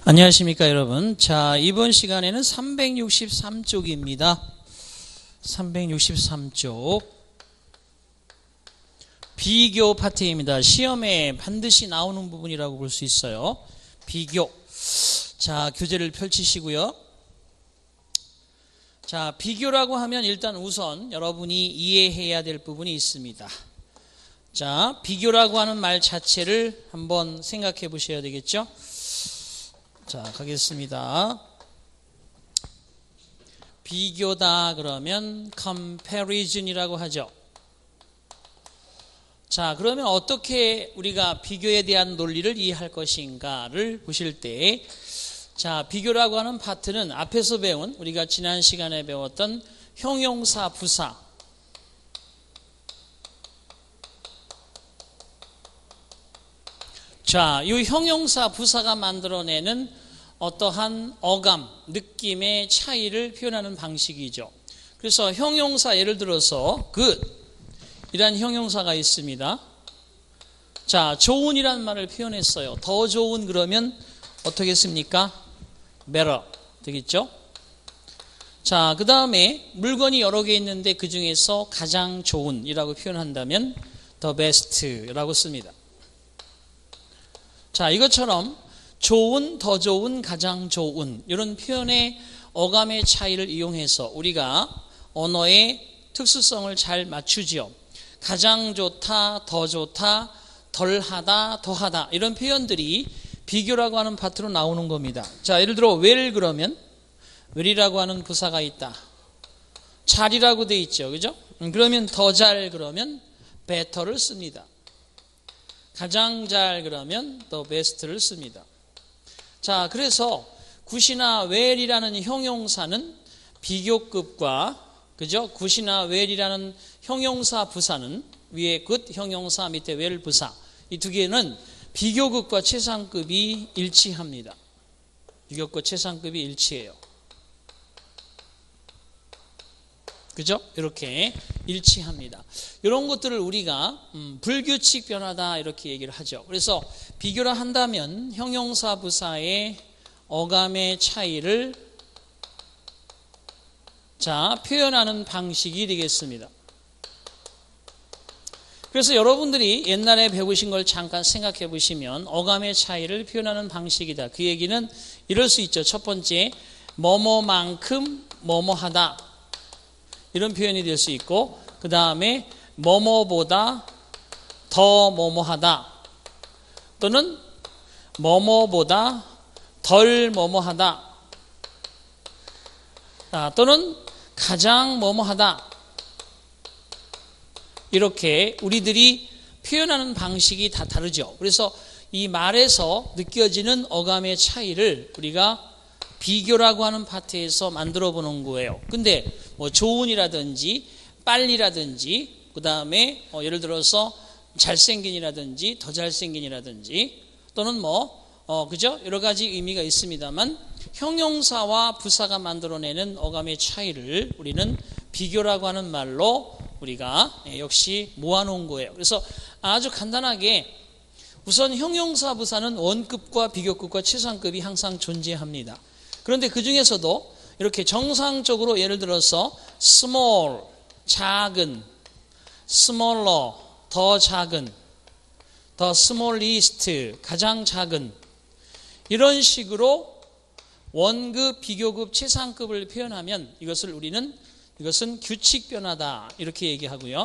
안녕하십니까 여러분. 자, 이번 시간에는 363쪽입니다. 363쪽 비교 파트입니다. 시험에 반드시 나오는 부분이라고 볼 수 있어요. 비교. 자, 교재를 펼치시고요. 자, 비교라고 하면 일단 우선 여러분이 이해해야 될 부분이 있습니다. 자, 비교라고 하는 말 자체를 한번 생각해 보셔야 되겠죠? 자, 가겠습니다. 비교다 그러면 comparison이라고 하죠. 자, 그러면 어떻게 우리가 비교에 대한 논리를 이해할 것인가를 보실 때, 자, 비교라고 하는 파트는 앞에서 배운, 우리가 지난 시간에 배웠던 형용사 부사, 자, 이 형용사 부사가 만들어내는 어떠한 어감, 느낌의 차이를 표현하는 방식이죠. 그래서 형용사, 예를 들어서 good 이란 형용사가 있습니다. 자, 좋은이란 말을 표현했어요. 더 좋은 그러면 어떻게 씁니까? better 되겠죠? 자, 그 다음에 물건이 여러 개 있는데 그 중에서 가장 좋은이라고 표현한다면 the best라고 씁니다. 자, 이것처럼 좋은, 더 좋은, 가장 좋은 이런 표현의 어감의 차이를 이용해서 우리가 언어의 특수성을 잘 맞추지요. 가장 좋다, 더 좋다, 덜하다, 더하다 이런 표현들이 비교라고 하는 파트로 나오는 겁니다. 자, 예를 들어 well 그러면 well이라고 하는 부사가 있다. 잘이라고 돼 있죠. 그죠? 그러면 더 잘 그러면 better를 씁니다. 가장 잘 그러면 the best를 씁니다. 자, 그래서 굿이나 well이라는 형용사는 비교급과, 그죠? 굿이나 well이라는 형용사 부사는 위에 good 형용사 밑에 well 부사, 이 두 개는 비교급과 최상급이 일치합니다. 비교급과 최상급이 일치해요. 그죠? 이렇게 일치합니다. 이런 것들을 우리가 불규칙 변화다 이렇게 얘기를 하죠. 그래서 비교를 한다면 형용사 부사의 어감의 차이를 자, 표현하는 방식이 되겠습니다. 그래서 여러분들이 옛날에 배우신 걸 잠깐 생각해 보시면 어감의 차이를 표현하는 방식이다. 그 얘기는 이럴 수 있죠. 첫 번째, 뭐뭐만큼 뭐뭐하다. 이런 표현이 될 수 있고, 그 다음에 뭐뭐보다 더 뭐뭐하다, 또는 뭐뭐보다 덜 뭐뭐하다, 또는 가장 뭐뭐하다. 이렇게 우리들이 표현하는 방식이 다 다르죠. 그래서 이 말에서 느껴지는 어감의 차이를 우리가 비교라고 하는 파트에서 만들어 보는 거예요. 근데 뭐 좋은이라든지 빨리라든지 그 다음에 예를 들어서 잘생긴이라든지 더 잘생긴이라든지 또는 그죠? 여러 가지 의미가 있습니다만 형용사와 부사가 만들어내는 어감의 차이를 우리는 비교라고 하는 말로 우리가 역시 모아놓은 거예요. 그래서 아주 간단하게 우선 형용사 부사는 원급과 비교급과 최상급이 항상 존재합니다. 그런데 그 중에서도 이렇게 정상적으로 예를 들어서 small, 작은, smaller, 더 작은, the smallest, 가장 작은 이런 식으로 원급, 비교급, 최상급을 표현하면 이것은 규칙 변화다 이렇게 얘기하고요.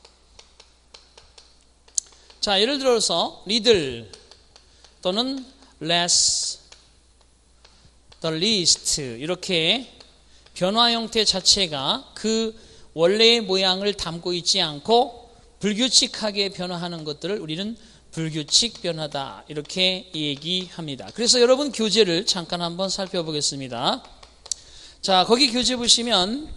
자, 예를 들어서 little 또는 less, the least 이렇게 변화 형태 자체가 그 원래의 모양을 담고 있지 않고 불규칙하게 변화하는 것들을 우리는 불규칙 변화다 이렇게 얘기합니다. 그래서 여러분 교재를 잠깐 한번 살펴보겠습니다. 자, 거기 교재 보시면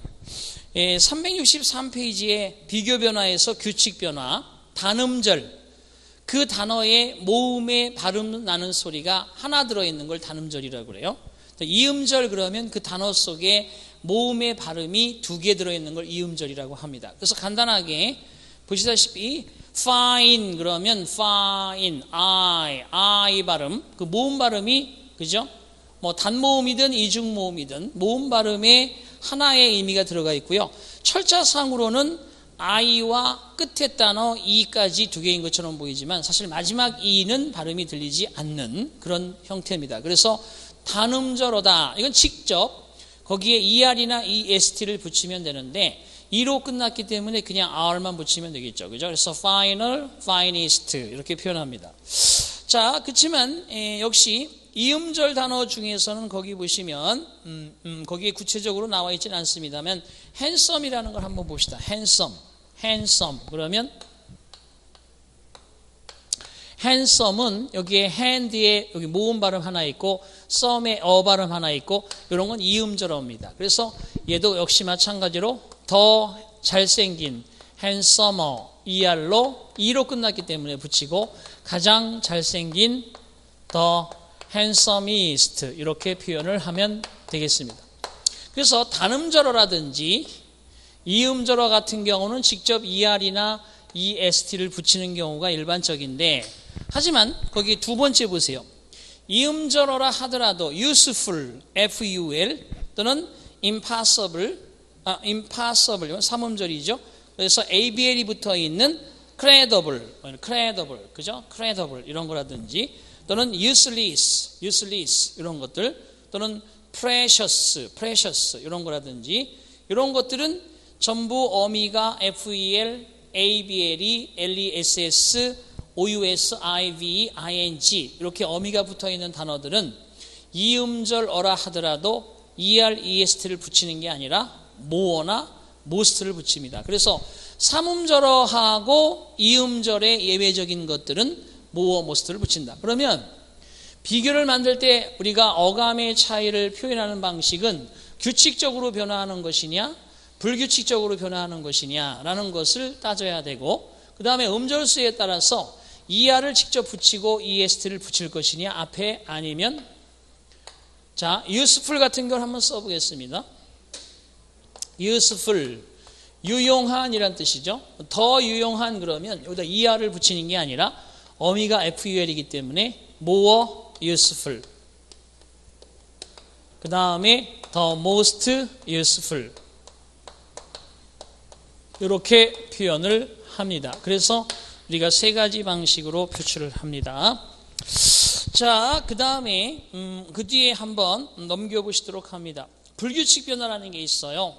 363페이지에 비교 변화에서 규칙 변화, 단음절, 그 단어의 모음의 발음 나는 소리가 하나 들어있는 걸 단음절이라고 그래요. 이음절 그러면 그 단어 속에 모음의 발음이 두 개 들어있는 걸 이음절이라고 합니다. 그래서 간단하게 보시다시피 fine 그러면 fine, I 발음, 그 모음 발음이 그죠? 뭐 단모음이든 이중모음이든 모음 발음에 하나의 의미가 들어가 있고요. 철자상으로는 I와 끝에 단어 E까지 두 개인 것처럼 보이지만 사실 마지막 E는 발음이 들리지 않는 그런 형태입니다. 그래서 단음절어다. 이건 직접 거기에 ER이나 EST를 붙이면 되는데 E로 끝났기 때문에 그냥 R만 붙이면 되겠죠. 그죠? 그래서 final, finest 이렇게 표현합니다. 자, 그렇지만 역시 이음절 단어 중에서는 거기 보시면 거기에 구체적으로 나와 있지는 않습니다만 handsome이라는 걸 한번 봅시다. handsome 그러면 handsome은 여기에 hand에 여기 모음 발음 하나 있고 some에 발음 하나 있고 이런 건 이음절어입니다. 그래서 얘도 역시 마찬가지로 더 잘생긴 handsomer ER로 E로 끝났기 때문에 붙이고 가장 잘생긴 더 handsomest 이렇게 표현을 하면 되겠습니다. 그래서 단음절어라든지 이음절어 같은 경우는 직접 ER이나 EST를 붙이는 경우가 일반적인데 하지만 거기 두 번째 보세요. 이음절어라 하더라도 useful, FUL 또는 impossible, 이건 삼음절이죠. 그래서 ABL이 붙어 있는 credible, 그죠? credible 이런 거라든지 또는 useless 이런 것들 또는 precious 이런 거라든지 이런 것들은 전부 어미가 FEL, ABL이 LESS, OUS, IVE, ING 이렇게 어미가 붙어있는 단어들은 이음절어라 하더라도 ER, EST를 붙이는 게 아니라 more나 most를 붙입니다. 그래서 삼음절어하고 이음절의 예외적인 것들은 more, most를 붙인다. 그러면 비교를 만들 때 우리가 어감의 차이를 표현하는 방식은 규칙적으로 변화하는 것이냐 불규칙적으로 변화하는 것이냐라는 것을 따져야 되고 그 다음에 음절수에 따라서 ER을 직접 붙이고 EST를 붙일 것이냐 앞에 아니면 자 useful 같은 걸 한번 써보겠습니다. useful 유용한이란 뜻이죠. 더 유용한 그러면 여기다 ER을 붙이는 게 아니라 어미가 FUL이기 때문에 more useful 그 다음에 the most useful 이렇게 표현을 합니다. 그래서 우리가 세 가지 방식으로 표출을 합니다. 자, 그 다음에 그 뒤에 한번 넘겨보시도록 합니다. 불규칙 변화라는 게 있어요.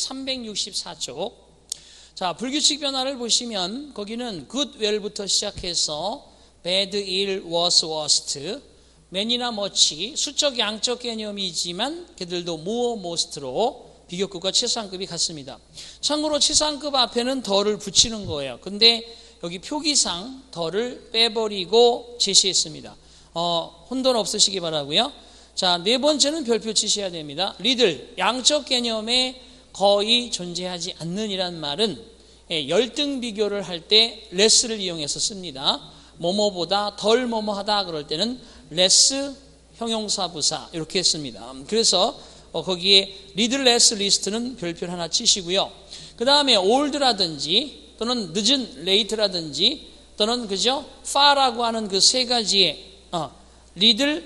364쪽. 자, 불규칙 변화를 보시면 거기는 good, well부터 시작해서 bad, ill, worse, worst, many나 much, 수적, 양적 개념이지만 걔들도 more, most로 비교급과 최상급이 같습니다. 참고로 최상급 앞에는 더를 붙이는 거예요. 근데 여기 표기상 더를 빼버리고 제시했습니다. 혼돈 없으시기 바라고요. 자, 네 번째는 별표 치셔야 됩니다. 리들, 양적 개념에 거의 존재하지 않는 이란 말은 열등 비교를 할 때 레스를 이용해서 씁니다. 뭐뭐보다 덜 뭐뭐하다 그럴 때는 레스 형용사 부사 이렇게 씁니다. 그래서 거기에 리들 레스 리스트는 별표를 하나 치시고요. 그 다음에 올드라든지 또는 늦은 레이트라든지 또는 그죠? far라고 하는 그 세 가지의 리들,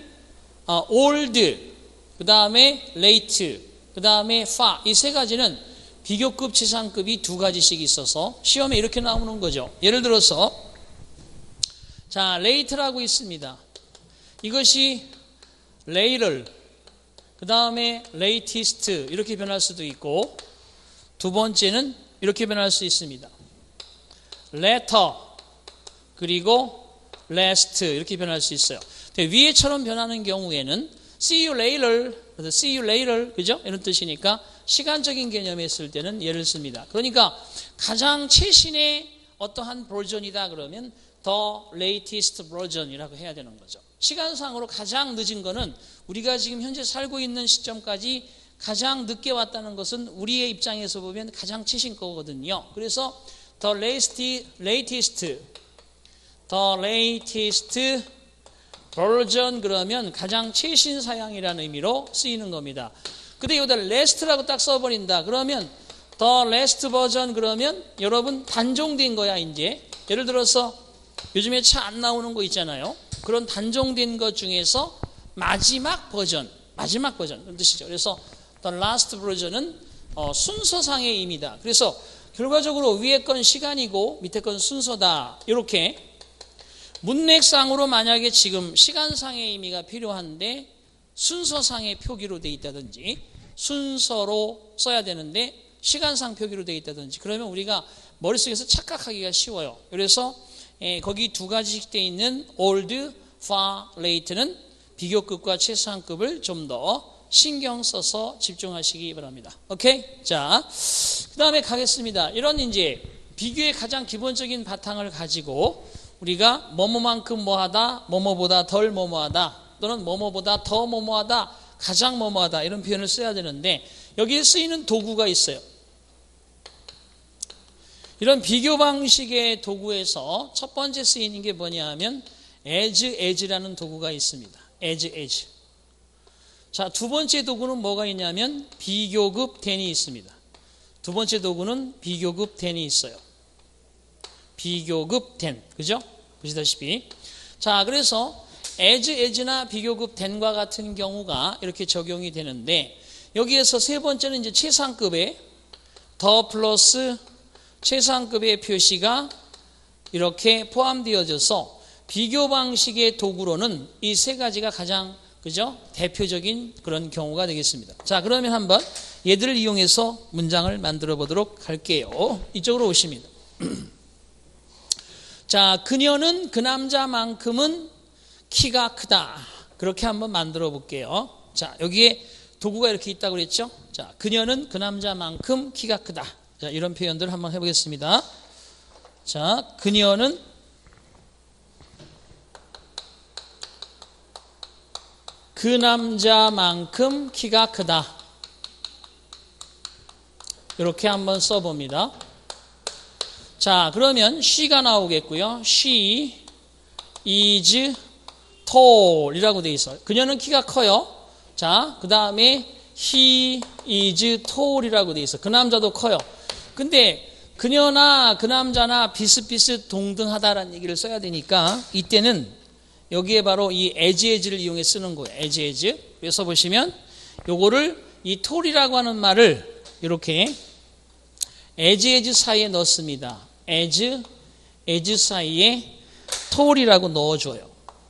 올드, 그 다음에 레이트, 그 다음에 far 이 세 가지는 비교급, 최상급이 두 가지씩 있어서 시험에 이렇게 나오는 거죠. 예를 들어서 자, late라고 있습니다. 이것이 later, 그 다음에 latest 이렇게 변할 수도 있고 두 번째는 이렇게 변할 수 있습니다. later 그리고 last 이렇게 변할 수 있어요. 위에처럼 변하는 경우에는 see you later 그죠? 이런 뜻이니까 시간적인 개념에 쓸 때는 예를 씁니다. 그러니까 가장 최신의 어떠한 버전이다 그러면 the latest version이라고 해야 되는 거죠. 시간상으로 가장 늦은 거는 우리가 지금 현재 살고 있는 시점까지 가장 늦게 왔다는 것은 우리의 입장에서 보면 가장 최신 거거든요. 그래서 the latest version 그러면 가장 최신 사양이라는 의미로 쓰이는 겁니다. 근데 여기다 last라고 딱 써버린다. 그러면 the last version 그러면 여러분 단종된 거야 이제. 예를 들어서 요즘에 차 안 나오는 거 있잖아요. 그런 단종된 것 중에서 마지막 버전 마지막 버전 그런 뜻이죠. 그래서 the last version은 순서상의 의미다. 그래서 결과적으로 위에 건 시간이고 밑에 건 순서다. 이렇게 문맥상으로 만약에 지금 시간상의 의미가 필요한데 순서상의 표기로 돼 있다든지 순서로 써야 되는데 시간상 표기로 돼 있다든지 그러면 우리가 머릿속에서 착각하기가 쉬워요. 그래서 거기 두 가지씩 돼 있는 old, far, late는 비교급과 최상급을 좀 더 신경 써서 집중하시기 바랍니다. 오케이? 자, 그 다음에 가겠습니다. 이런 이제 비교의 가장 기본적인 바탕을 가지고 우리가 뭐뭐만큼 뭐하다, 뭐뭐보다 덜 뭐뭐하다, 또는 뭐뭐보다 더 뭐뭐하다, 가장 뭐뭐하다 이런 표현을 써야 되는데 여기에 쓰이는 도구가 있어요. 이런 비교 방식의 도구에서 첫 번째 쓰이는 게 뭐냐 하면 as라는 도구가 있습니다. as. 자, 두 번째 도구는 뭐가 있냐면 비교급 than이 있습니다. 두 번째 도구는 비교급 than이 있어요. 비교급 than. 그죠? 보시다시피. 자, 그래서 as나 비교급 than과 같은 경우가 이렇게 적용이 되는데 여기에서 세 번째는 이제 최상급의 더 플러스 최상급의 표시가 이렇게 포함되어져서 비교 방식의 도구로는 이 세 가지가 가장 그죠? 대표적인 그런 경우가 되겠습니다. 자, 그러면 한번 얘들을 이용해서 문장을 만들어 보도록 할게요. 이쪽으로 오십니다. 자, 그녀는 그 남자만큼은 키가 크다. 그렇게 한번 만들어 볼게요. 자, 여기에 도구가 이렇게 있다고 그랬죠? 자, 그녀는 그 남자만큼 키가 크다. 자, 이런 표현들 한번 해보겠습니다. 자, 그녀는 그 남자만큼 키가 크다. 이렇게 한번 써봅니다. 자, 그러면 she가 나오겠고요. she is tall 이라고 되어 있어요. 그녀는 키가 커요. 자, 그 다음에 he is tall 이라고 되어 있어요. 그 남자도 커요. 근데 그녀나 그 남자나 비슷비슷 동등하다라는 얘기를 써야 되니까 이때는 여기에 바로 이 as를 이용해 쓰는 거예요. as. 그래서 보시면 요거를 이 tall이라고 하는 말을 이렇게 as 사이에 넣습니다. as 사이에 tall이라고 넣어줘요.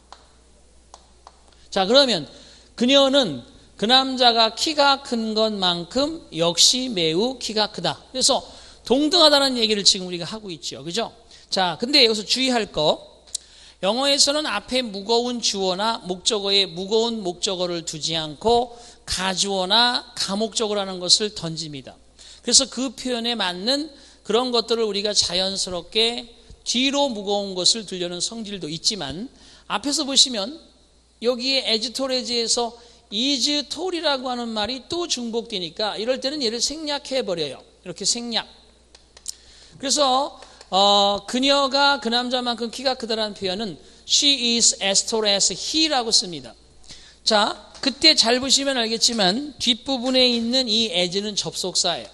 자, 그러면 그녀는 그 남자가 키가 큰 것만큼 역시 매우 키가 크다. 그래서 동등하다는 얘기를 지금 우리가 하고 있죠. 그죠? 자, 근데 여기서 주의할 거 영어에서는 앞에 무거운 주어나 목적어에 무거운 목적어를 두지 않고 가주어나 가목적어라는 것을 던집니다. 그래서 그 표현에 맞는 그런 것들을 우리가 자연스럽게 뒤로 무거운 것을 두려는 성질도 있지만 앞에서 보시면 여기에 as tall에서 is tall이라고 하는 말이 또 중복되니까 이럴 때는 얘를 생략해버려요. 이렇게 생략. 그래서 그녀가 그 남자만큼 키가 크다라는 표현은 she is as tall as he라고 씁니다. 자, 그때 잘 보시면 알겠지만 뒷부분에 있는 이 as는 접속사예요.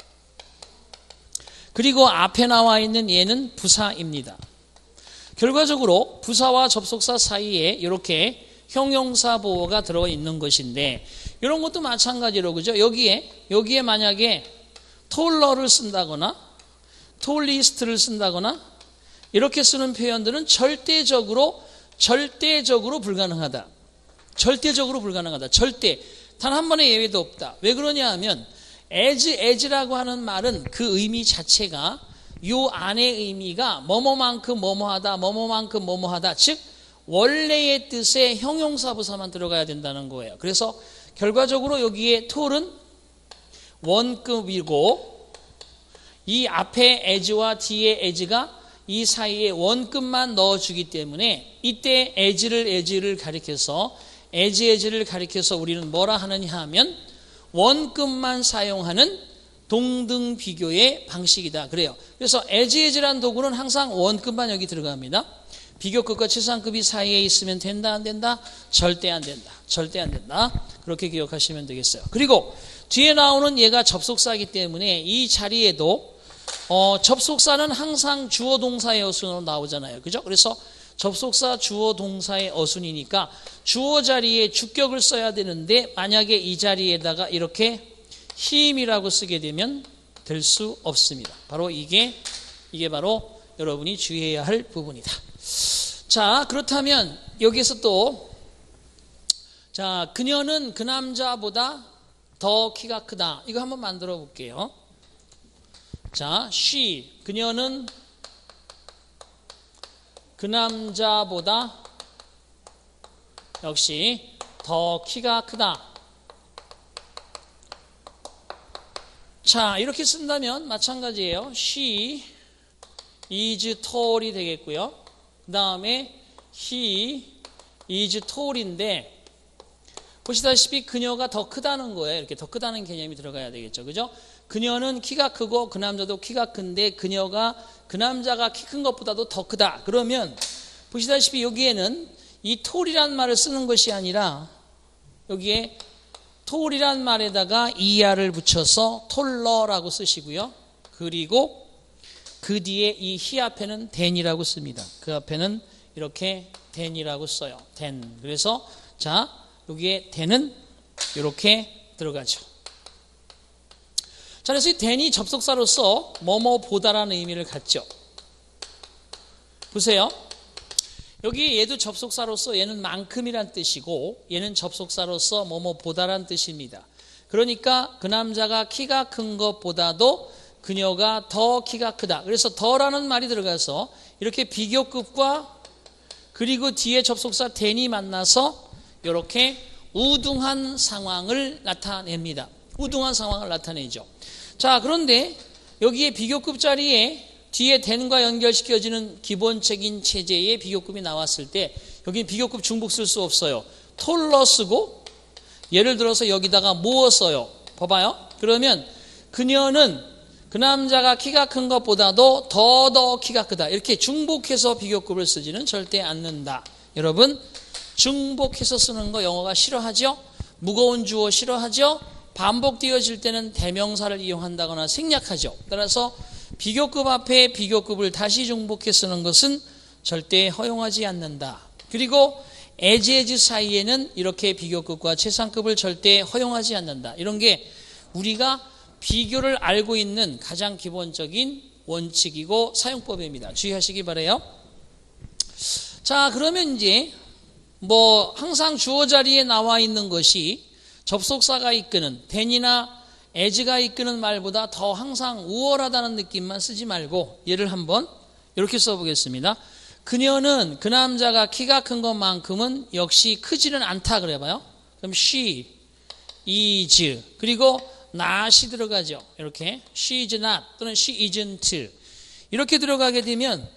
그리고 앞에 나와 있는 얘는 부사입니다. 결과적으로 부사와 접속사 사이에 이렇게 형용사 보호가 들어있는 것인데 이런 것도 마찬가지로 그죠? 여기에 만약에 톨러를 쓴다거나 톨리스트를 쓴다거나 이렇게 쓰는 표현들은 절대적으로 불가능하다. 절대적으로 불가능하다. 절대. 단 한 번의 예외도 없다. 왜 그러냐 하면 as라고 하는 말은 그 의미 자체가 요 안의 의미가 뭐뭐만큼 뭐뭐하다, 뭐뭐만큼 뭐뭐하다. 즉 원래의 뜻의 형용사 부사만 들어가야 된다는 거예요. 그래서 결과적으로 여기에 톨은 원급이고 이 앞에 as와 뒤에 as가 이 사이에 원급만 넣어주기 때문에 이때 as를 가리켜서 as를 가리켜서 우리는 뭐라 하느냐 하면 원급만 사용하는 동등 비교의 방식이다. 그래요. 그래서 as라는 도구는 항상 원급만 여기 들어갑니다. 비교급과 최상급이 사이에 있으면 된다 안 된다? 절대 안 된다. 절대 안 된다. 그렇게 기억하시면 되겠어요. 그리고 뒤에 나오는 얘가 접속사이기 때문에 이 자리에도 접속사는 항상 주어 동사의 어순으로 나오잖아요. 그죠? 그래서 접속사 주어 동사의 어순이니까 주어 자리에 주격을 써야 되는데 만약에 이 자리에다가 이렇게 him이라고 쓰게 되면 될 수 없습니다. 바로 이게 바로 여러분이 주의해야 할 부분이다. 자, 그렇다면 여기에서 또 자, 그녀는 그 남자보다 더 키가 크다. 이거 한번 만들어 볼게요. 자, 그녀는 그 남자보다 역시 더 키가 크다. 자, 이렇게 쓴다면 마찬가지예요. She is tall이 되겠고요. 그 다음에 he is tall인데 보시다시피 그녀가 더 크다는 거예요. 이렇게 더 크다는 개념이 들어가야 되겠죠. 그죠? 그녀는 키가 크고 그 남자도 키가 큰데 그녀가 그 남자가 키 큰 것보다도 더 크다. 그러면 보시다시피 여기에는 이 tall이란 말을 쓰는 것이 아니라 여기에 tall이란 말에다가 er를 붙여서 taller라고 쓰시고요. 그리고 그 뒤에 이 he 앞에는 than이라고 씁니다. 그 앞에는 이렇게 than이라고 써요. than. 그래서 자, 여기에 than은 이렇게 들어가죠. 자, 그래서 이 than이 접속사로서 뭐뭐보다라는 의미를 갖죠. 보세요. 여기 얘도 접속사로서 얘는 만큼이란 뜻이고 얘는 접속사로서 뭐뭐보다란 뜻입니다. 그러니까 그 남자가 키가 큰 것보다도 그녀가 더 키가 크다. 그래서 더라는 말이 들어가서 이렇게 비교급과 그리고 뒤에 접속사 than이 만나서 이렇게 우등한 상황을 나타냅니다. 우등한 상황을 나타내죠. 자, 그런데 여기에 비교급 자리에 뒤에 than과 연결시켜지는 기본적인 체제의 비교급이 나왔을 때 여기 비교급 중복 쓸 수 없어요. taller 쓰고 예를 들어서 여기다가 more 써요. 봐봐요. 그러면 그녀는 그 남자가 키가 큰 것보다도 더 키가 크다. 이렇게 중복해서 비교급을 쓰지는 절대 않는다. 여러분, 중복해서 쓰는 거 영어가 싫어하죠? 무거운 주어 싫어하죠? 반복되어질 때는 대명사를 이용한다거나 생략하죠. 따라서 비교급 앞에 비교급을 다시 중복해 쓰는 것은 절대 허용하지 않는다. 그리고 as 사이에는 이렇게 비교급과 최상급을 절대 허용하지 않는다. 이런 게 우리가 비교를 알고 있는 가장 기본적인 원칙이고 사용법입니다. 주의하시기 바라요. 자, 그러면 이제 항상 주어 자리에 나와 있는 것이 접속사가 이끄는 than이나 as가 이끄는 말보다 더 항상 우월하다는 느낌만 쓰지 말고 얘를 한번 이렇게 써보겠습니다. 그녀는 그 남자가 키가 큰 것만큼은 역시 크지는 않다 그래봐요. 그럼 she is 그리고 not이 들어가죠. 이렇게 she is not 또는 she isn't 이렇게 들어가게 되면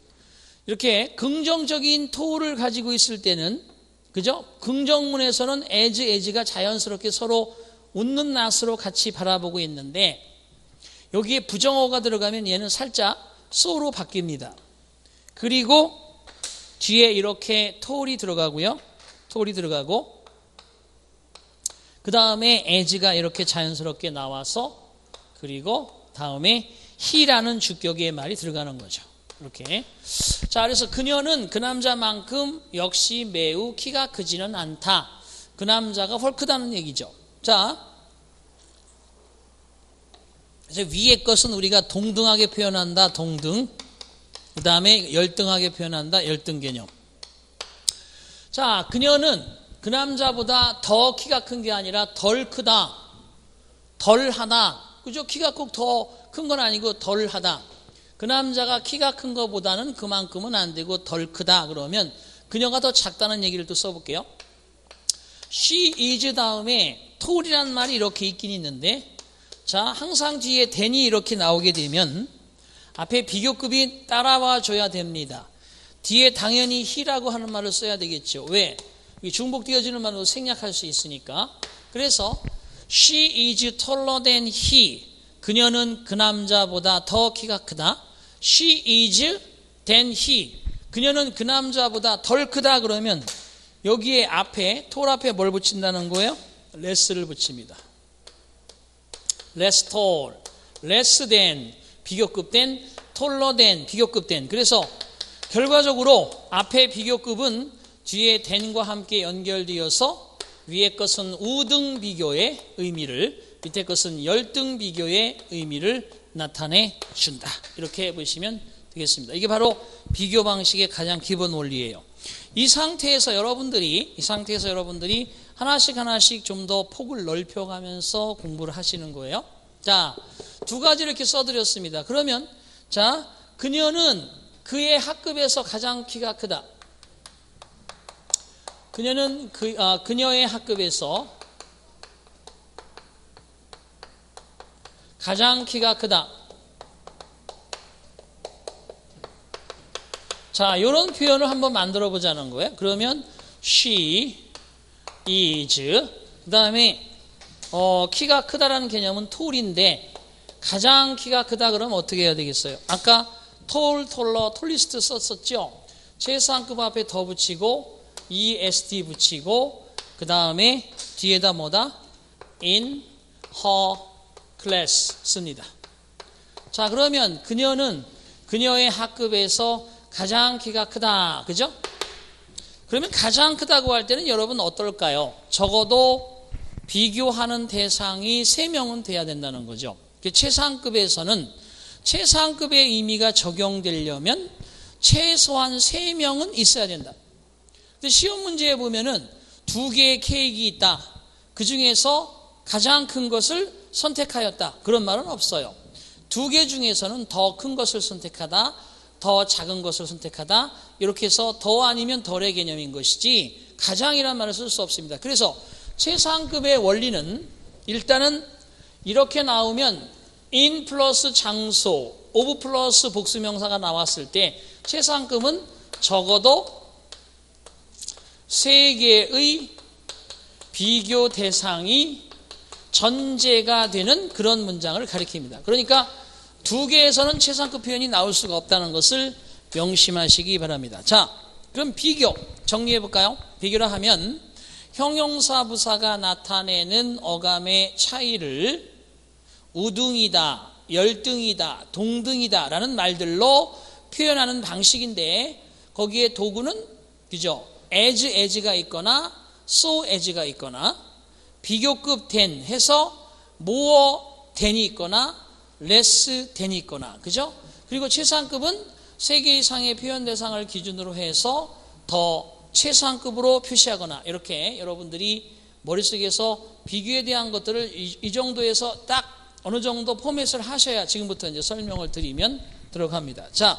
이렇게 긍정적인 to를 가지고 있을 때는 그죠? 긍정문에서는 as가 자연스럽게 서로 웃는 낯으로 같이 바라보고 있는데 여기에 부정어가 들어가면 얘는 살짝 so로 바뀝니다. 그리고 뒤에 이렇게 to이 들어가고요. to이 들어가고 그 다음에 as가 이렇게 자연스럽게 나와서 그리고 다음에 he라는 주격의 말이 들어가는 거죠. 이렇게. 자, 그래서 그녀는 그 남자만큼 역시 매우 키가 크지는 않다. 그 남자가 훨 크다는 얘기죠. 자, 그래서 위에 것은 우리가 동등하게 표현한다. 동등. 그 다음에 열등하게 표현한다. 열등 개념. 자, 그녀는 그 남자보다 더 키가 큰 게 아니라 덜 크다. 덜하다. 그죠? 키가 꼭 더 큰 건 아니고 덜하다. 그 남자가 키가 큰 것보다는 그만큼은 안 되고 덜 크다. 그러면 그녀가 더 작다는 얘기를 또 써볼게요. She is 다음에 tall이라는 말이 이렇게 있긴 있는데 자, 항상 뒤에 than이 이렇게 나오게 되면 앞에 비교급이 따라와 줘야 됩니다. 뒤에 당연히 he라고 하는 말을 써야 되겠죠. 왜? 중복되어지는 말로 생략할 수 있으니까. 그래서 she is taller than he. 그녀는 그 남자보다 더 키가 크다. She is than he. 그녀는 그 남자보다 덜 크다 그러면 여기에 앞에 tall 앞에 뭘 붙인다는 거예요? less를 붙입니다. less tall, less than 비교급 than, taller than 비교급 than. 그래서 결과적으로 앞에 비교급은 뒤에 than과 함께 연결되어서 위에 것은 우등 비교의 의미를, 밑에 것은 열등 비교의 의미를 나타내 준다. 이렇게 보시면 되겠습니다. 이게 바로 비교 방식의 가장 기본 원리예요. 이 상태에서 여러분들이 하나씩 좀 더 폭을 넓혀가면서 공부를 하시는 거예요. 자, 두 가지 이렇게 써드렸습니다. 그러면 자, 그녀는 그의 학급에서 가장 키가 크다. 그녀는 그녀의 학급에서 가장 키가 크다. 자, 이런 표현을 한번 만들어 보자는 거예요. 그러면 she is, 그 다음에 키가 크다라는 개념은 tall인데 가장 키가 크다 그러면 어떻게 해야 되겠어요? 아까 tall, taller, tallest 썼었죠. 최상급 앞에 더 붙이고 est 붙이고 그 다음에 뒤에다 뭐다? in her class 씁니다. 자, 그러면 그녀는 그녀의 학급에서 가장 키가 크다. 그죠? 그러면 가장 크다고 할 때는 여러분 어떨까요? 적어도 비교하는 대상이 3명은 돼야 된다는 거죠. 최상급에서는 최상급의 의미가 적용되려면 최소한 3명은 있어야 된다. 근데 시험 문제에 보면은 2개의 케이크가 있다. 그 중에서 가장 큰 것을 선택하였다. 그런 말은 없어요. 2개 중에서는 더 큰 것을 선택하다, 더 작은 것을 선택하다, 이렇게 해서 더 아니면 덜의 개념인 것이지 가장이라는 말을 쓸 수 없습니다. 그래서 최상급의 원리는 일단은 이렇게 나오면 in 플러스 장소, of 플러스 복수명사가 나왔을 때 최상급은 적어도 3개의 비교 대상이 전제가 되는 그런 문장을 가리킵니다. 그러니까 2개에서는 최상급 표현이 나올 수가 없다는 것을 명심하시기 바랍니다. 자, 그럼 비교 정리해 볼까요? 비교를 하면 형용사 부사가 나타내는 어감의 차이를 우등이다, 열등이다, 동등이다 라는 말들로 표현하는 방식인데 거기에 도구는 그죠? as가 있거나 so as가 있거나 비교급 than 해서 more than이 있거나 less than이 있거나 그죠? 그리고 최상급은 3개 이상의 표현 대상을 기준으로 해서 더 최상급으로 표시하거나 이렇게 여러분들이 머릿속에서 비교에 대한 것들을 이 정도에서 딱 어느 정도 포맷을 하셔야 지금부터 이제 설명을 드리면 들어갑니다. 자,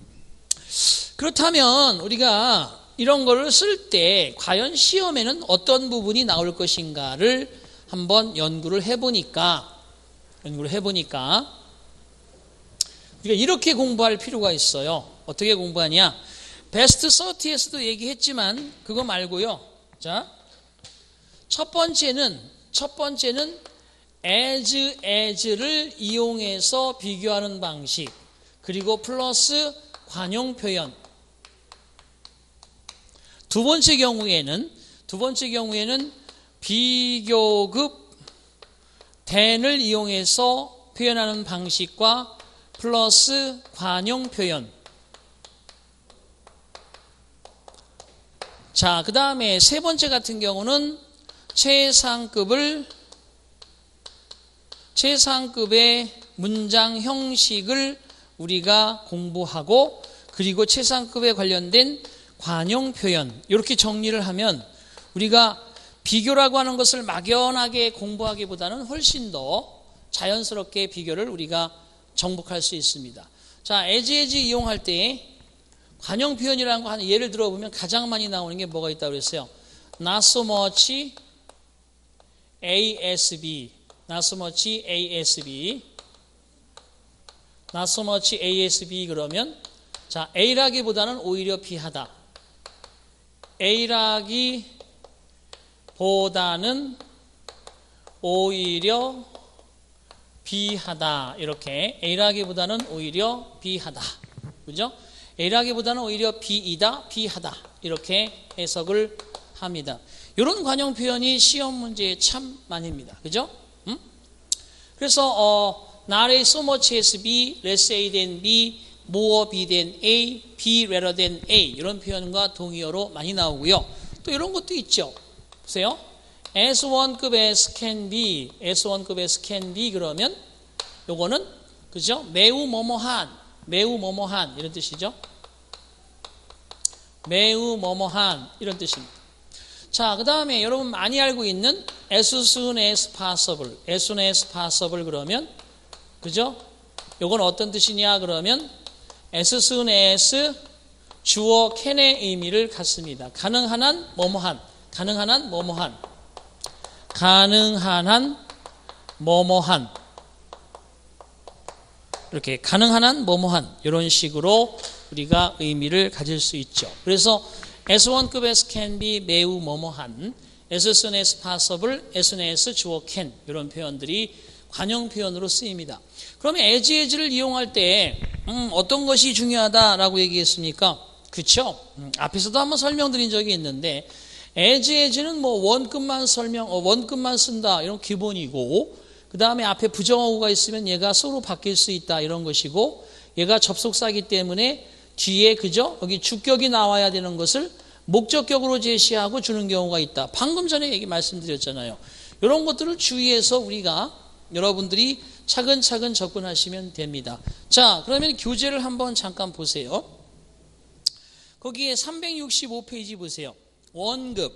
그렇다면 우리가 이런 거를 쓸 때 과연 시험에는 어떤 부분이 나올 것인가를 한번 연구를 해보니까 우리가 이렇게 공부할 필요가 있어요. 어떻게 공부하냐? 베스트 30에서도 얘기했지만 그거 말고요. 자, 첫 번째는 as를 이용해서 비교하는 방식, 그리고 플러스 관용 표현. 두 번째 경우에는 비교급 than을 이용해서 표현하는 방식과 플러스 관용 표현. 자, 그 다음에 세 번째 같은 경우는 최상급의 문장 형식을 우리가 공부하고 그리고 최상급에 관련된 관용 표현 이렇게 정리를 하면 우리가 비교라고 하는 것을 막연하게 공부하기보다는 훨씬 더 자연스럽게 비교를 우리가 정복할 수 있습니다. 자, as 이용할 때 관용 표현이라는 거 하나 예를 들어보면 가장 많이 나오는 게 뭐가 있다고 그랬어요? Not so much ASB, not so much ASB, not so much ASB 그러면 자, A라기보다는 오히려 B하다. A라기보다는 오히려 B하다. 이렇게 A라기보다는 오히려 B하다. 그죠? A라기보다는 오히려 B이다, B하다. 이렇게 해석을 합니다. 이런 관용 표현이 시험 문제에 참 많습니다. 그죠? 그래서 not A so much as B, less A than B, more B than A, B rather than A 이런 표현과 동의어로 많이 나오고요. 또 이런 것도 있죠. 보세요. S1급 as can be, S1급 as can be 그러면 요거는 그죠? 매우 뭐뭐한, 매우 뭐뭐한 이런 뜻이죠. 매우 뭐뭐한 이런 뜻입니다. 자, 그 다음에 여러분 많이 알고 있는 as soon as possible, as soon as possible 그러면 그죠? 요건 어떤 뜻이냐 그러면 as soon as 주어 can의 의미를 갖습니다. 가능한 한 뭐뭐한, 가능한 한 뭐뭐한, 가능한 한 뭐뭐한 이렇게 가능한 한 뭐뭐한 이런 식으로 우리가 의미를 가질 수 있죠. 그래서 S1급 as can be 매우 뭐뭐한, as soon as possible, as soon as 주어 can 이런 표현들이 관용 표현으로 쓰입니다. 그러면 as를 이용할 때 어떤 것이 중요하다라고 얘기했습니까? 그렇죠? 앞에서도 한번 설명드린 적이 있는데 as는 뭐 원급만 쓴다 이런 기본이고 그 다음에 앞에 부정어구가 있으면 얘가 so로 바뀔 수 있다 이런 것이고 얘가 접속사이기 때문에 뒤에 그죠? 여기 주격이 나와야 되는 것을 목적격으로 제시하고 주는 경우가 있다. 방금 전에 말씀드렸잖아요. 이런 것들을 주의해서 우리가 여러분들이 차근차근 접근하시면 됩니다. 자, 그러면 교재를 한번 잠깐 보세요. 거기에 365페이지 보세요. 원급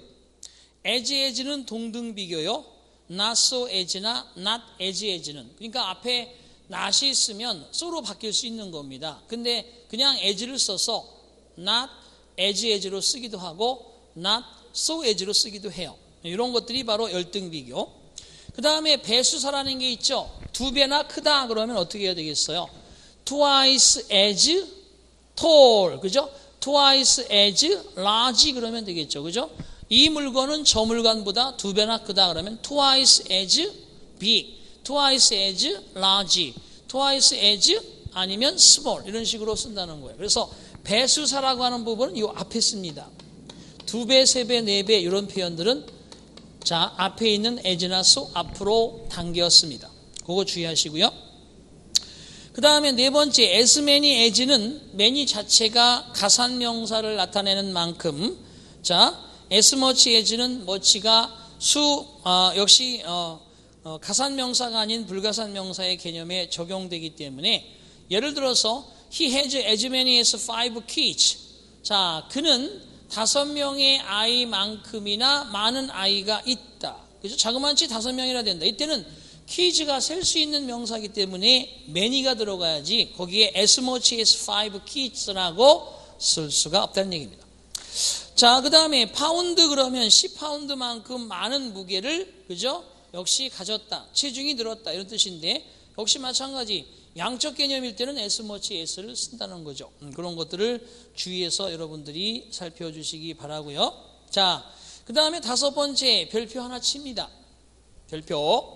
as는 동등 비교요. not so as나 not as는 그러니까 앞에 not이 있으면 so로 바뀔 수 있는 겁니다. 근데 그냥 as를 써서 not as로 쓰기도 하고 not so as로 쓰기도 해요. 이런 것들이 바로 열등 비교. 그 다음에 배수사라는 게 있죠. 두 배나 크다 그러면 어떻게 해야 되겠어요? twice as tall, 그죠? twice as large 그러면 되겠죠, 그죠? 이 물건은 저 물건보다 두 배나 크다 그러면 twice as big, twice as large, twice as 아니면 small 이런 식으로 쓴다는 거예요. 그래서 배수사라고 하는 부분은 이 앞에 씁니다. 두 배, 세 배, 네 배 이런 표현들은 자 앞에 있는 as나 so 앞으로 당겼습니다. 그거 주의하시고요. 그 다음에 네 번째 as many as는 many 자체가 가산명사를 나타내는 만큼 자 as much as는 much가 역시 가산명사가 아닌 불가산명사의 개념에 적용되기 때문에 예를 들어서 he has as many as 5 kids. 자, 그는 5명의 아이만큼이나 많은 아이가 있다. 그죠? 자그마치 5명이라 된다. 이때는 kids가 셀 수 있는 명사이기 때문에 many가 들어가야지 거기에 as much as 5 kids라고 쓸 수가 없다는 얘기입니다. 자, 그 다음에 파운드 그러면 10파운드만큼 많은 무게를 그죠? 역시 가졌다. 체중이 늘었다. 이런 뜻인데 역시 마찬가지 양적 개념일 때는 as much as를 쓴다는 거죠. 그런 것들을 주의해서 여러분들이 살펴주시기 바라고요. 자, 그 다음에 다섯 번째 별표 하나 칩니다. 별표.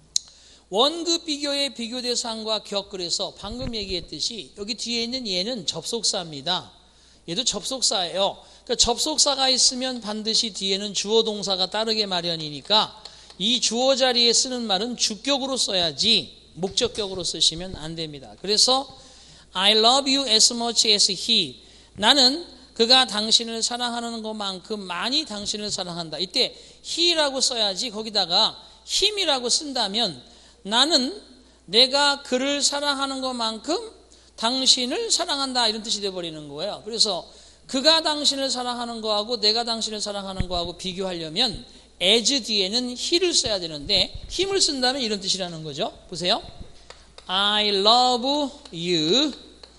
원급 비교의 비교 대상과 격글에서 방금 얘기했듯이 여기 뒤에 있는 얘는 접속사입니다. 얘도 접속사예요. 그러니까 접속사가 있으면 반드시 뒤에는 주어 동사가 따르게 마련이니까 이 주어 자리에 쓰는 말은 주격으로 써야지 목적격으로 쓰시면 안 됩니다. 그래서 I love you as much as he. 나는 그가 당신을 사랑하는 것만큼 많이 당신을 사랑한다. 이때 he라고 써야지 거기다가 him이라고 쓴다면 나는 내가 그를 사랑하는 것만큼 당신을 사랑한다 이런 뜻이 되어버리는 거예요. 그래서 그가 당신을 사랑하는 거하고 내가 당신을 사랑하는 거하고 비교하려면 as 뒤에는 he를 써야 되는데 힘을 쓴다면 이런 뜻이라는 거죠. 보세요. I love you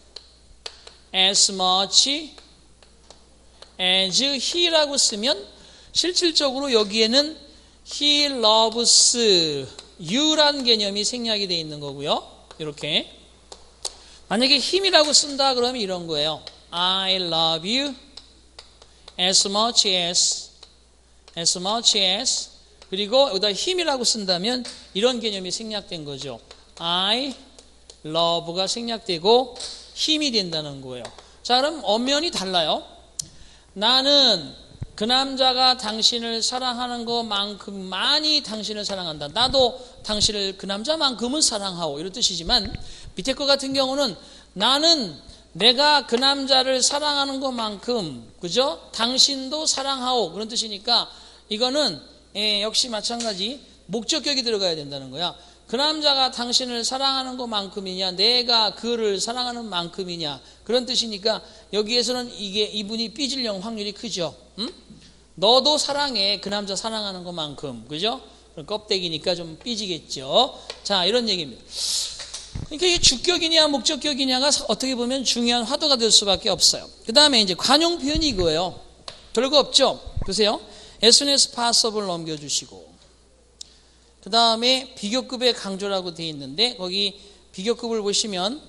as much as he라고 쓰면 실질적으로 여기에는 he loves you라는 개념이 생략이 되어 있는 거고요. 이렇게 만약에 힘이라고 쓴다 그러면 이런 거예요. I love you as much as 그리고 여기다 힘이라고 쓴다면 이런 개념이 생략된 거죠. I love가 생략되고 힘이 된다는 거예요. 자, 그럼 엄연히 달라요. 나는 그 남자가 당신을 사랑하는 것만큼 많이 당신을 사랑한다. 나도 당신을 그 남자만큼은 사랑하고 이런 뜻이지만 밑에 것 같은 경우는 나는 내가 그 남자를 사랑하는 것만큼, 그죠? 당신도 사랑하오. 그런 뜻이니까 이거는 역시 마찬가지 목적격이 들어가야 된다는 거야. 그 남자가 당신을 사랑하는 것만큼이냐, 내가 그를 사랑하는 만큼이냐, 그런 뜻이니까 여기에서는 이분이 삐질 확률이 크죠. 응? 너도 사랑해. 그 남자 사랑하는 것만큼. 그죠? 껍데기니까 좀 삐지겠죠. 자, 이런 얘기입니다. 그러니까 이게 주격이냐 목적격이냐가 어떻게 보면 중요한 화두가 될 수밖에 없어요. 그 다음에 이제 관용 표현이 이거예요. 별거 없죠? 보세요. as soon as possible 넘겨주시고, 그 다음에 비교급의 강조라고 되어 있는데 거기 비교급을 보시면,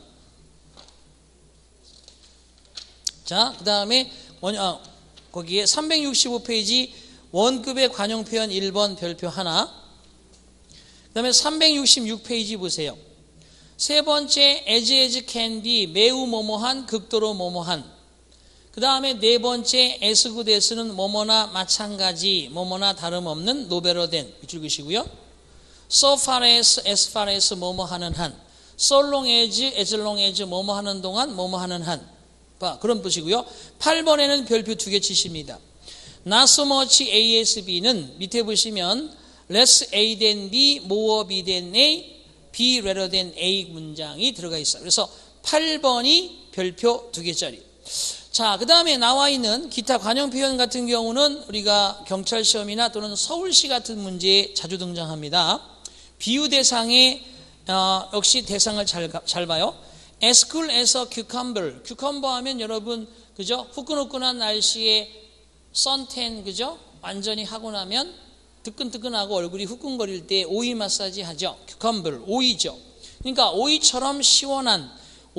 자, 그 다음에 거기에 365페이지 원급의 관용 표현 1번 별표 하나, 그 다음에 366페이지 보세요. 세 번째 as can be 매우 뭐뭐한, 극도로 뭐뭐한. 그 다음에 네 번째 as good as는 뭐뭐나 마찬가지, 뭐뭐나 다름없는, 노베러 된 읽으시고요. so far as 뭐뭐하는 한, so long as long as 뭐뭐하는 동안, 뭐뭐하는 한. 그런 뜻이고요. 8번에는 별표 2개 치십니다. not so much ASB는 밑에 보시면 less A than B, more B than A, B rather than A 문장이 들어가 있어요. 그래서 8번이 별표 2개짜리. 자, 그 다음에 나와 있는 기타 관용 표현 같은 경우는 우리가 경찰 시험이나 또는 서울시 같은 문제에 자주 등장합니다. 비유 대상에 역시 대상을 잘 봐요. as cool as a cucumber. cucumber 하면 여러분, 그죠? 후끈후끈한 날씨에 선텐, 그죠? 완전히 하고 나면 뜨끈뜨끈하고 얼굴이 후끈거릴 때 오이 마사지 하죠. cucumber, 오이죠. 그러니까 오이처럼 시원한,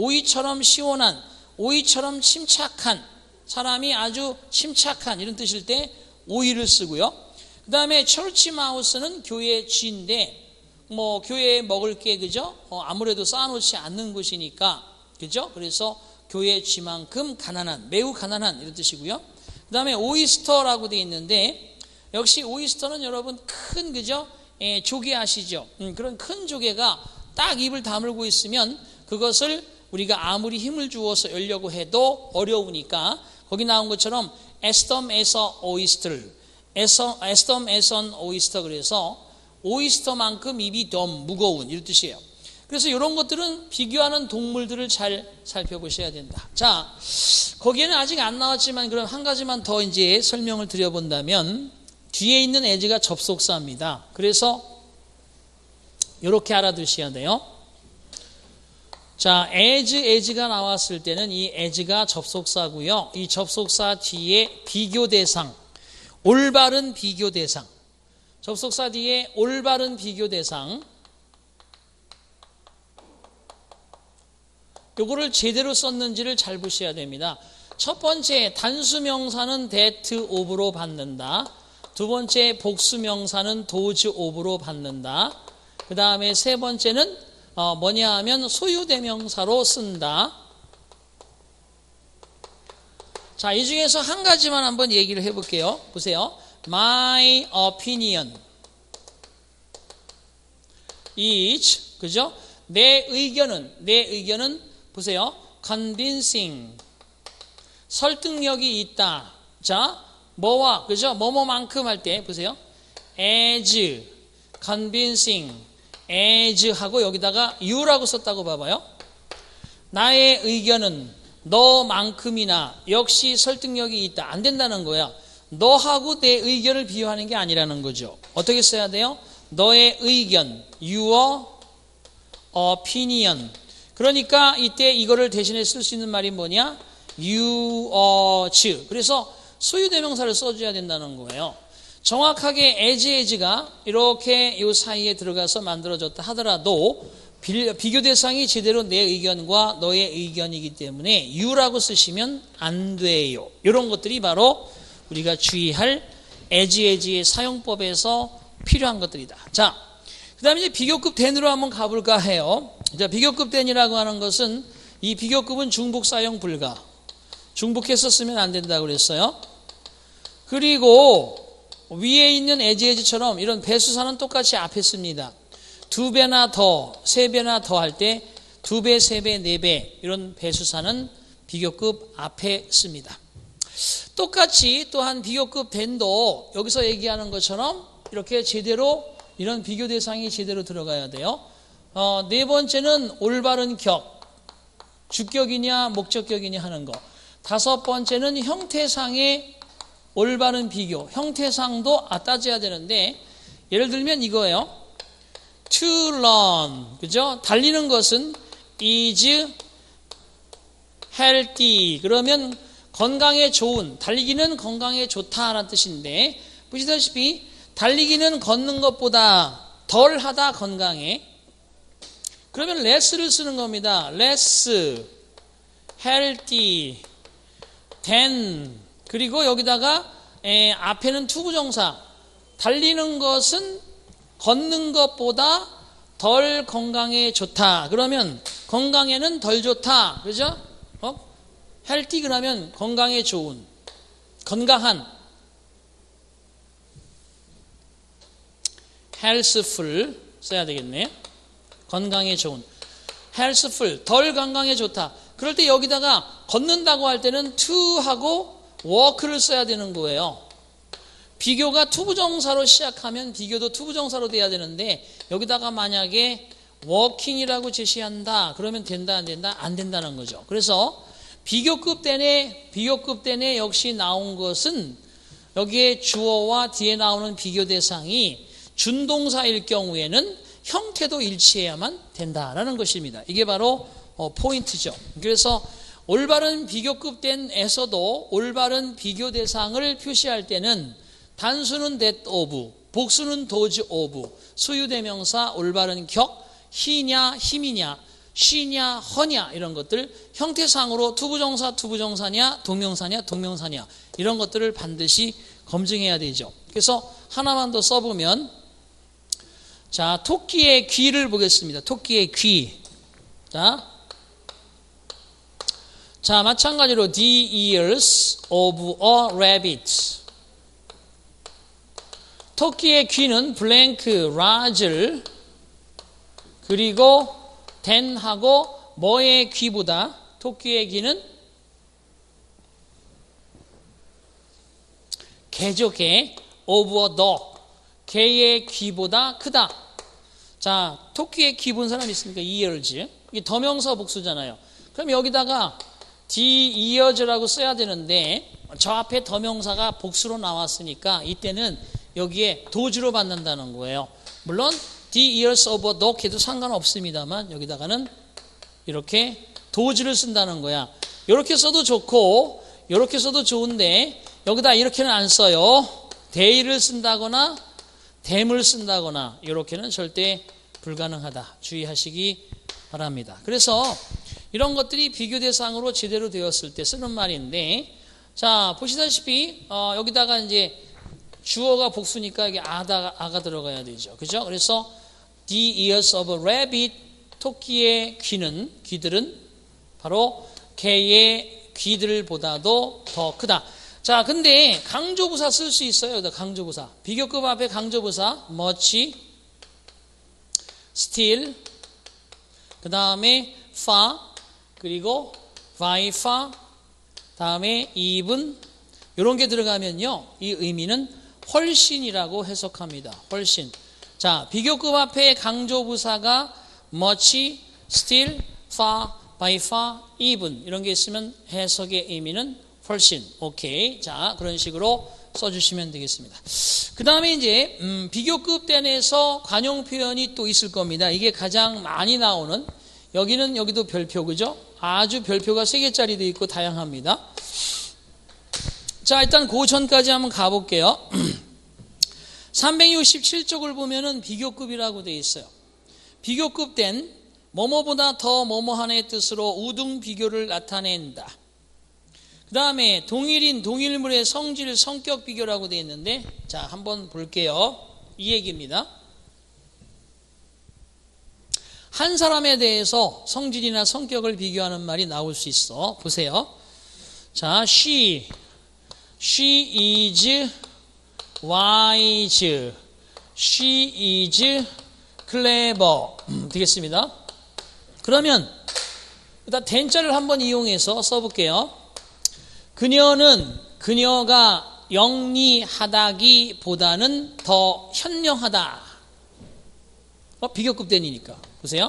오이처럼 침착한, 사람이 아주 침착한, 이런 뜻일 때 오이를 쓰고요. 그 다음에 church mouse는 교회 쥐인데, 교회에 먹을 게, 그죠? 아무래도 쌓아놓지 않는 곳이니까, 그죠? 그래서 교회 쥐만큼 가난한, 매우 가난한, 이런 뜻이고요. 그 다음에 오이스터라고 되어 있는데, 역시 오이스터는 여러분 큰, 그죠? 조개 아시죠? 그런 큰 조개가 딱 입을 다물고 있으면 그것을 우리가 아무리 힘을 주어서 열려고 해도 어려우니까, 거기 나온 것처럼 as dumb as an oyster, as dumb as an oyster, 그래서 오이스터만큼 입이 dumb, 무거운, 이런 뜻이에요. 그래서 이런 것들은 비교하는 동물들을 잘 살펴보셔야 된다. 자, 거기에는 아직 안 나왔지만 그럼 한 가지만 더 이제 설명을 드려본다면, 뒤에 있는 as가 접속사입니다. 그래서 이렇게 알아두셔야 돼요. 자, as가 나왔을 때는 이 as가 접속사고요. 이 접속사 뒤에 비교대상, 올바른 비교대상, 접속사 뒤에 올바른 비교대상, 요거를 제대로 썼는지를 잘 보셔야 됩니다. 첫 번째, 단수명사는 that of로 받는다. 두 번째, 복수명사는 does of로 받는다. 그 다음에 세 번째는 뭐냐 하면 소유대명사로 쓴다. 자, 이 중에서 한 가지만 한번 얘기를 해볼게요. 보세요. My opinion is, 그죠? 내 의견은 보세요. convincing, 설득력이 있다. 자, 뭐와, 그죠? 뭐뭐만큼 할 때 보세요. as, convincing, as 하고 여기다가 you라고 썼다고 봐봐요. 나의 의견은 너만큼이나 역시 설득력이 있다. 안 된다는 거야. 너하고 내 의견을 비교하는 게 아니라는 거죠. 어떻게 써야 돼요? 너의 의견, your opinion. 그러니까 이때 이거를 대신에 쓸 수 있는 말이 뭐냐? yours. 그래서 소유대명사를 써줘야 된다는 거예요. 정확하게 as가 이렇게 이 사이에 들어가서 만들어졌다 하더라도 비교 대상이 제대로 내 의견과 너의 의견이기 때문에 you라고 쓰시면 안 돼요. 이런 것들이 바로 우리가 주의할 as의 사용법에서 필요한 것들이다. 자, 그 다음에 이제 비교급 then으로 한번 가볼까 해요. 자, 비교급 then이라고 하는 것은 이 비교급은 중복 사용 불가. 중복해서 쓰면 안 된다고 그랬어요. 그리고 위에 있는 as처럼 이런 배수사는 똑같이 앞에 씁니다. 2배나 더, 3배나 더 할 때 2배, 3배, 4배 이런 배수사는 비교급 앞에 씁니다. 똑같이 또한 비교급 then도 여기서 얘기하는 것처럼 이렇게 제대로 이런 비교 대상이 제대로 들어가야 돼요. 네 번째는 올바른 격, 주격이냐 목적격이냐 하는 거. 다섯 번째는 형태상의 올바른 비교, 형태상도 따져야 되는데 예를 들면 이거예요. To run, 그죠? 달리는 것은 is healthy. 그러면 건강에 좋은, 달리기는 건강에 좋다라는 뜻인데 보시다시피 달리기는 걷는 것보다 덜 하다 건강에. 그러면 less를 쓰는 겁니다. less, healthy, than. 그리고 여기다가 앞에는 투부정사. 달리는 것은 걷는 것보다 덜 건강에 좋다. 그러면 건강에는 덜 좋다. 그죠? healthy 그러면 건강에 좋은, 건강한. healthful 써야 되겠네요. 건강에 좋은. healthful, 덜 건강에 좋다. 그럴 때 여기다가 걷는다고 할 때는 to 하고 walk를 써야 되는 거예요. 비교가 투부정사로 시작하면 비교도 투부정사로 돼야 되는데 여기다가 만약에 walking이라고 제시한다. 그러면 된다 안 된다? 안 된다는 거죠. 그래서 비교급 대내 역시 나온 것은 여기에 주어와 뒤에 나오는 비교 대상이 준동사일 경우에는 형태도 일치해야만 된다라는 것입니다. 이게 바로 포인트죠. 그래서 올바른 비교급 then에서도 올바른 비교 대상을 표시할 때는 단수는 that of, 복수는 those of, 수유대명사 올바른 격, 히냐 힘이냐, 쉬냐 허냐 이런 것들 형태상으로 투부정사냐 동명사냐 이런 것들을 반드시 검증해야 되죠. 그래서 하나만 더 써보면 자 토끼의 귀를 보겠습니다. 토끼의 귀. 자 마찬가지로 the ears of a rabbit. 토끼의 귀는 blank, large 그리고 than하고 뭐의 귀보다 토끼의 귀는 개죠. 개. of a dog. 개의 귀보다 크다. 자, 토끼의 귀 본 사람 있습니까? ears. 이게 더명사 복수잖아요. 그럼 여기다가 the ears라고 써야 되는데 저 앞에 더명사가 복수로 나왔으니까 이때는 여기에 도주로 받는다는 거예요. 물론 the ears of a dog 해도 상관없습니다만 여기다가는 이렇게 도주를 쓴다는 거야. 이렇게 써도 좋고 이렇게 써도 좋은데 여기다 이렇게는 안 써요. they를 쓴다거나 them을 쓴다거나 이렇게는 절대 불가능하다. 주의하시기 바랍니다. 그래서 이런 것들이 비교 대상으로 제대로 되었을 때 쓰는 말인데 자 보시다시피 여기다가 이제 주어가 복수니까 이게 아가 들어가야 되죠. 그죠? 그래서 the ears of a rabbit, 토끼의 귀들은 바로 개의 귀들보다도 더 크다. 자, 근데 강조부사 쓸 수 있어요. 여기다 강조부사. 비교급 앞에 강조부사 much, still, 그 다음에 far, 그리고 by far, 다음에 even 이런 게 들어가면요. 이 의미는 훨씬이라고 해석합니다. 훨씬. 자, 비교급 앞에 강조부사가 much, still, far, by far, even 이런 게 있으면 해석의 의미는 훨씬. 오케이. 자, 그런 식으로 써주시면 되겠습니다. 그 다음에 이제 비교급 then에서 관용 표현이 또 있을 겁니다. 이게 가장 많이 나오는 여기도 별표 그죠? 아주 별표가 3개짜리도 있고 다양합니다. 자, 일단 그 전까지 한번 가볼게요. 367쪽을 보면은 비교급이라고 되어 있어요. 비교급 then 뭐뭐보다 더 뭐뭐한의 뜻으로 우등 비교를 나타낸다. 그 다음에 동일인 동일물의 성질 성격 비교라고 되어 있는데 자 한번 볼게요. 이 얘기입니다. 한 사람에 대해서 성질이나 성격을 비교하는 말이 나올 수 있어. 보세요. 자, she is wise. She is clever. 되겠습니다. 그러면 그다음 된자를 한번 이용해서 써볼게요. 그녀가 영리하다기보다는 더 현명하다. 비교급 된이니까. 보세요.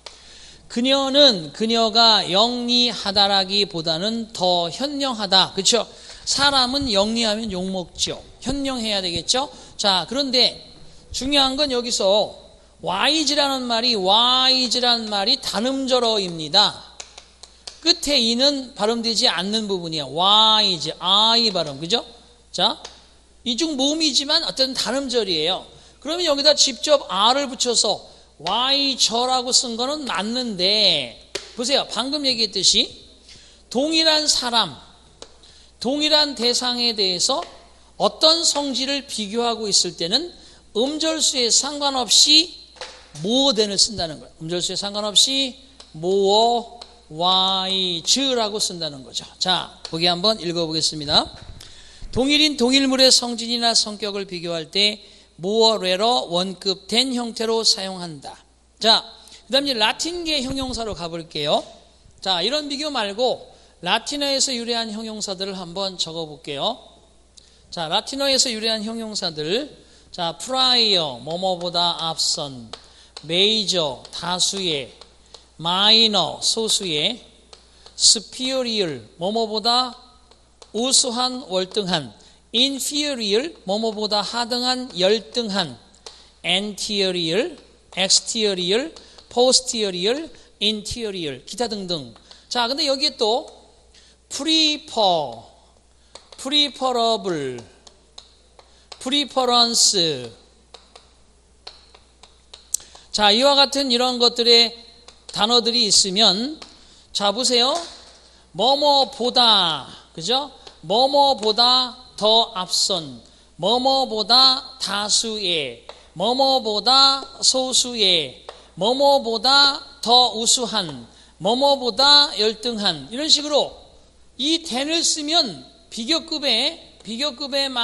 그녀가 영리하다라기보다는 더 현명하다. 그렇죠? 사람은 영리하면 욕먹죠. 현명해야 되겠죠? 자, 그런데 중요한 건 여기서 wise라는 말이 단음절어입니다. 끝에 이는 발음되지 않는 부분이야. wise, I 발음, 그죠? 자, 이중 모음이지만 어떤 단음절이에요. 그러면 여기다 직접 R을 붙여서 wise라고 쓴 거는 맞는데, 보세요. 방금 얘기했듯이 동일한 사람, 동일한 대상에 대해서 어떤 성질을 비교하고 있을 때는 음절수에 상관없이 morethan을 쓴다는 거예요. 음절수에 상관없이 more, wise라고 쓴다는 거죠. 자, 보기 한번 읽어보겠습니다. 동일인 동일물의 성질이나 성격을 비교할 때 more, rarer, 원급 된 형태로 사용한다. 자, 그 다음에 라틴계 형용사로 가볼게요. 자, 이런 비교 말고 라틴어에서 유래한 형용사들을 한번 적어볼게요. 자, 라틴어에서 유래한 형용사들. 자, prior, 뭐뭐보다 앞선, major, 다수의, minor, 소수의, superior, 뭐뭐보다 우수한, 월등한, inferior, 뭐뭐보다 하등한, 열등한, anterior, exterior, posterior, interior, 기타 등등. 자, 근데 여기에 또 preferable, preference. 자, 이와 같은 이런 것들의 단어들이 있으면, 자, 보세요. 뭐뭐보다, 그죠? 뭐뭐보다 더 앞선, 뭐뭐보다 다수의, 뭐뭐보다 소수의, 뭐뭐보다 더 우수한, 뭐뭐보다 열등한, 이런 식으로 이 than을 쓰면 비교급의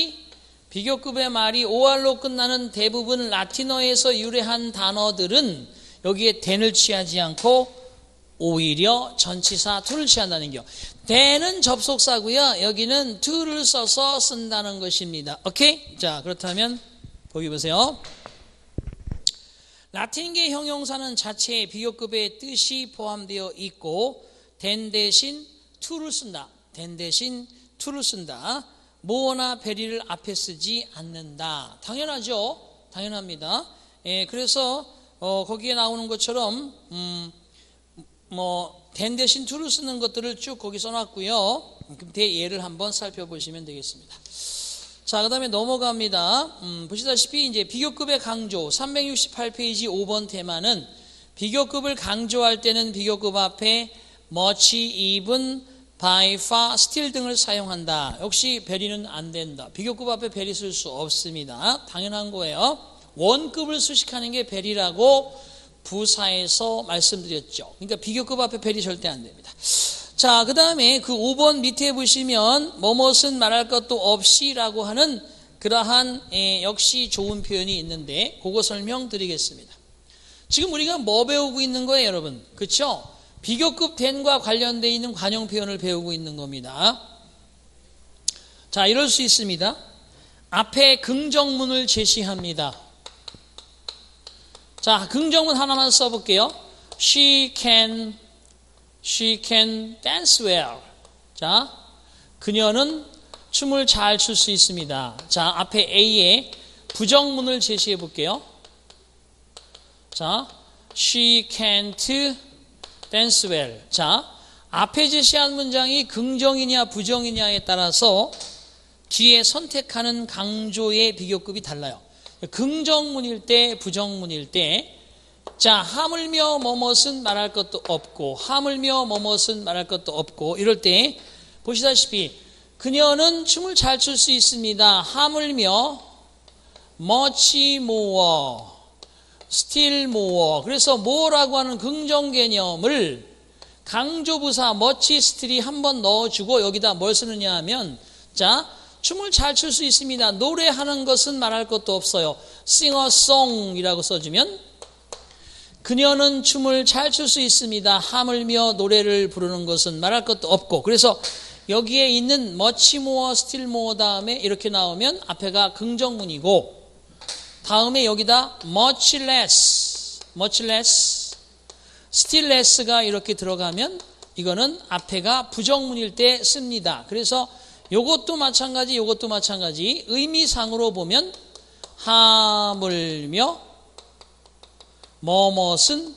말이 OR로 끝나는 대부분 라틴어에서 유래한 단어들은 여기에 than을 취하지 않고 오히려 전치사 to를 취한다는 거. than은 접속사고요. 여기는 to를 써서 쓴다는 것입니다. 오케이? 자, 그렇다면 보기 보세요. 라틴계 형용사는 자체에 비교급의 뜻이 포함되어 있고 than 대신 to를 쓴다. than 대신 to를 쓴다. more나 very를 앞에 쓰지 않는다. 당연하죠. 당연합니다. 예, 그래서 거기에 나오는 것처럼 than 대신 to를 쓰는 것들을 쭉 거기 써놨고요. 대예를 한번 살펴보시면 되겠습니다. 자, 그 다음에 넘어갑니다. 보시다시피 이제 비교급의 강조 368페이지 5번 테마는 비교급을 강조할 때는 비교급 앞에 much, even, by, far, still 등을 사용한다. 역시 베리는 안 된다. 비교급 앞에 베리 쓸 수 없습니다. 당연한 거예요. 원급을 수식하는 게 베리라고 부사에서 말씀드렸죠. 그러니까 비교급 앞에 베리 절대 안 됩니다. 자, 그 다음에 그 5번 밑에 보시면 뭐뭇은 말할 것도 없이라고 하는 그러한 역시 좋은 표현이 있는데 그거 설명드리겠습니다. 지금 우리가 뭐 배우고 있는 거예요, 여러분? 그렇죠? 비교급 than과 관련되어 있는 관용 표현을 배우고 있는 겁니다. 자, 이럴 수 있습니다. 앞에 긍정문을 제시합니다. 자, 긍정문 하나만 써볼게요. She can dance well. 자, 그녀는 춤을 잘 출 수 있습니다. 자, 앞에 A에 부정문을 제시해 볼게요. 자, she can't dance well. 자, 앞에 제시한 문장이 긍정이냐 부정이냐에 따라서 뒤에 선택하는 강조의 비교급이 달라요. 긍정문일 때, 부정문일 때, 자, 하물며 뭐뭇은 말할 것도 없고, 하물며 뭐뭇은 말할 것도 없고, 이럴 때 보시다시피 그녀는 춤을 잘 출 수 있습니다. 하물며 much more, still more. 그래서 more라고 하는 긍정 개념을 강조부사 much, still이 한번 넣어주고 여기다 뭘 쓰느냐 하면, 자, 춤을 잘 출 수 있습니다. 노래하는 것은 말할 것도 없어요. sing a song이라고 써주면 그녀는 춤을 잘 출 수 있습니다. 하물며 노래를 부르는 것은 말할 것도 없고. 그래서 여기에 있는 much more, still more 다음에 이렇게 나오면 앞에가 긍정문이고, 다음에 여기다 much less, still less가 이렇게 들어가면 이거는 앞에가 부정문일 때 씁니다. 그래서 요것도 마찬가지, 요것도 마찬가지. 의미상으로 보면 하물며 뭐뭇은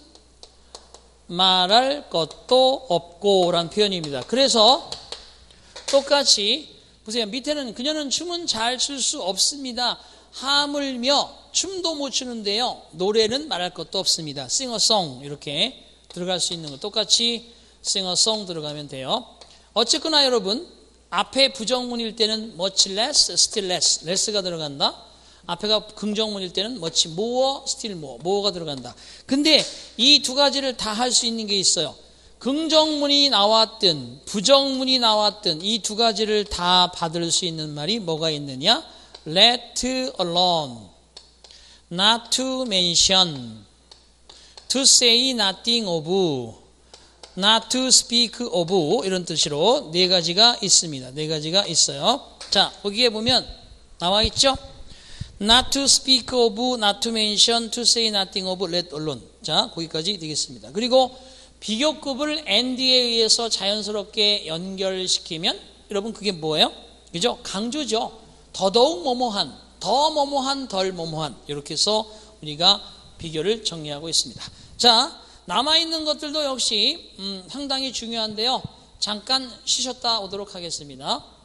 말할 것도 없고 라는 표현입니다. 그래서 똑같이 보세요. 밑에는 그녀는 춤은 잘 출 수 없습니다. 하물며 춤도 못 추는데요. 노래는 말할 것도 없습니다. sing a song 이렇게 들어갈 수 있는 거 똑같이 sing a song 들어가면 돼요. 어쨌거나 여러분 앞에 부정문일 때는 much less, still less, less가 들어간다. 앞에가 긍정문일 때는 much more, still more, more가 들어간다. 근데 이 두 가지를 다 할 수 있는 게 있어요. 긍정문이 나왔든 부정문이 나왔든 이 두 가지를 다 받을 수 있는 말이 뭐가 있느냐? let alone, not to mention, to say nothing of, not to speak of 이런 뜻으로 네 가지가 있습니다. 네 가지가 있어요. 자, 거기에 보면 나와 있죠? not to speak of, not to mention, to say nothing of, let alone. 자, 거기까지 되겠습니다. 그리고 비교급을 and에 의해서 자연스럽게 연결시키면 여러분 그게 뭐예요? 그죠? 강조죠. 더더욱 뭐뭐한, 더 뭐뭐한, 덜 뭐뭐한 이렇게 해서 우리가 비교를 정리하고 있습니다. 자, 남아있는 것들도 역시 상당히 중요한데요. 잠깐 쉬셨다 오도록 하겠습니다.